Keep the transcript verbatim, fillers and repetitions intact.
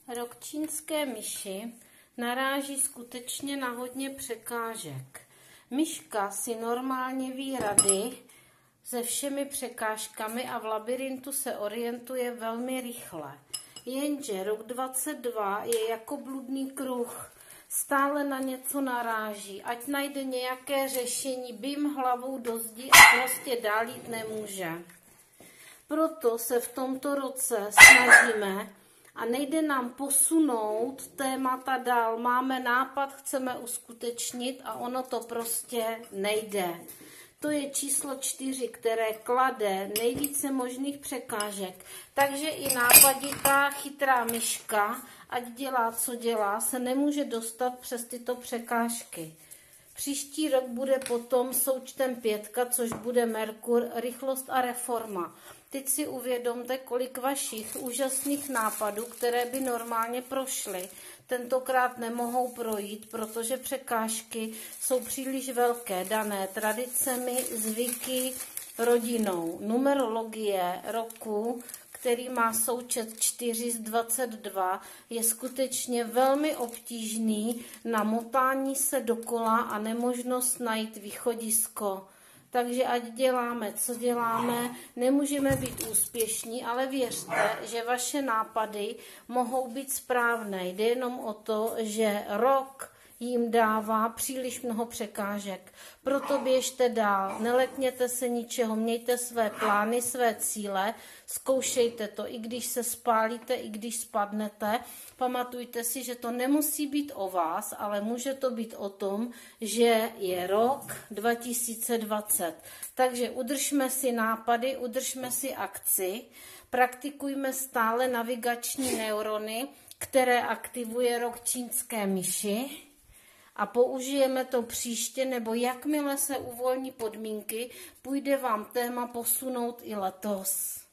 Rok čínské myši naráží skutečně na hodně překážek. Myška si normálně ví rady se všemi překážkami a v labirintu se orientuje velmi rychle. Jenže rok dvacet dva je jako bludný kruh. Stále na něco naráží, ať najde nějaké řešení, bým hlavou do zdi a prostě dál jít nemůže. Proto se v tomto roce snažíme a nejde nám posunout témata dál. Máme nápad, chceme uskutečnit a ono to prostě nejde. To je číslo čtyři, které klade nejvíce možných překážek. Takže i nápaditá, chytrá myška, ať dělá, co dělá, se nemůže dostat přes tyto překážky. Příští rok bude potom součtem pětka, což bude Merkur, rychlost a reforma. Teď si uvědomte, kolik vašich úžasných nápadů, které by normálně prošly, tentokrát nemohou projít, protože překážky jsou příliš velké, dané tradicemi, zvyky, rodinou. Numerologie roku, který má součet čtyři z dvaceti dvou, je skutečně velmi obtížný na motání se dokola a nemožnost najít východisko. Takže ať děláme, co děláme, nemůžeme být úspěšní, ale věřte, že vaše nápady mohou být správné. Jde jenom o to, že rok jim dává příliš mnoho překážek. Proto běžte dál, nelekněte se ničeho, mějte své plány, své cíle, zkoušejte to, i když se spálíte, i když spadnete. Pamatujte si, že to nemusí být o vás, ale může to být o tom, že je rok dva tisíce dvacet. Takže udržme si nápady, udržme si akci, praktikujme stále navigační neurony, které aktivuje rok čínské myši, a použijeme to příště, nebo jakmile se uvolní podmínky, půjde vám téma posunout i letos.